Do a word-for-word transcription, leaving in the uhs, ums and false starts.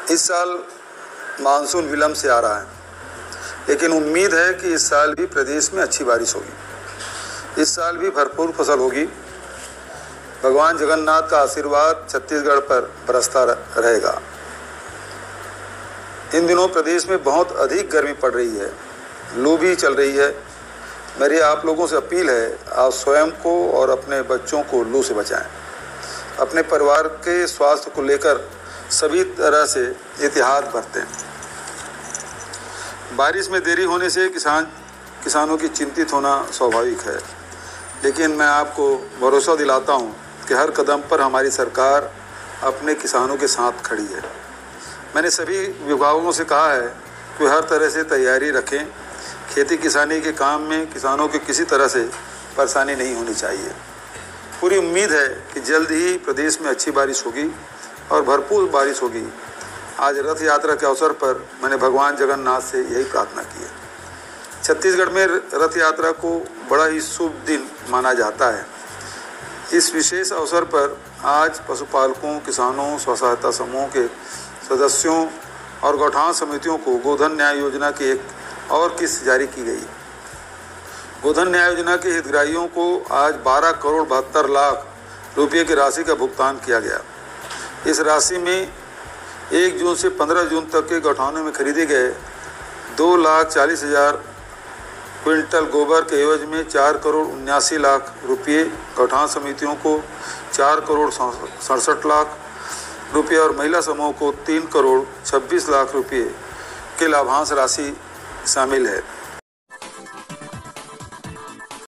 इस साल मानसून विलंब से आ रहा है, लेकिन उम्मीद है कि इस साल भी प्रदेश में अच्छी बारिश होगी। इस साल भी भरपूर फसल होगी। भगवान जगन्नाथ का आशीर्वाद छत्तीसगढ़ पर बरसता रहेगा। इन दिनों प्रदेश में बहुत अधिक गर्मी पड़ रही है, लू भी चल रही है। मेरी आप लोगों से अपील है, आप स्वयं को और अपने बच्चों को लू से बचाएं। अपने परिवार के स्वास्थ्य को लेकर सभी तरह से एहतियात बरतें। बारिश में देरी होने से किसान किसानों की चिंतित होना स्वाभाविक है, लेकिन मैं आपको भरोसा दिलाता हूं कि हर कदम पर हमारी सरकार अपने किसानों के साथ खड़ी है। मैंने सभी विभागों से कहा है कि हर तरह से तैयारी रखें। खेती किसानी के काम में किसानों की किसी तरह से परेशानी नहीं होनी चाहिए। पूरी उम्मीद है कि जल्द ही प्रदेश में अच्छी बारिश होगी और भरपूर बारिश होगी। आज रथ यात्रा के अवसर पर मैंने भगवान जगन्नाथ से यही प्रार्थना की है। छत्तीसगढ़ में रथ यात्रा को बड़ा ही शुभ दिन माना जाता है। इस विशेष अवसर पर आज पशुपालकों, किसानों, स्व सहायता समूह के सदस्यों और गौठान समितियों को गोधन न्याय योजना की एक और किस्त जारी की गई। गोधन न्याय योजना के हितग्राहियों को आज बारह करोड़ बहत्तर लाख रुपये की राशि का भुगतान किया गया। इस राशि में एक जून से पंद्रह जून तक के गौठानों में खरीदे गए दो लाख चालीस हजार क्विंटल गोबर के एवज में चार करोड़ उन्यासी लाख रुपये, गौठान समितियों को चार करोड़ सड़सठ लाख रुपये और महिला समूह को तीन करोड़ छब्बीस लाख रुपये के लाभांश राशि शामिल है।